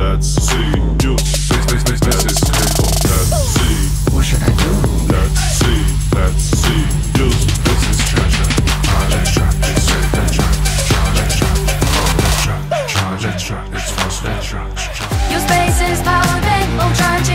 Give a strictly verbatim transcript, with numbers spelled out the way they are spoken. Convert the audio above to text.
Let's see. Use this, this, this, this is people. Let's see. What should I do? Let's see. Let's see. Use this is treasure. Let's try. It's safe. Let's try. Let's try. Oh, let's try. Try. Let's try. It's fast. Let's try. Use Baseus power bank. Oh, try.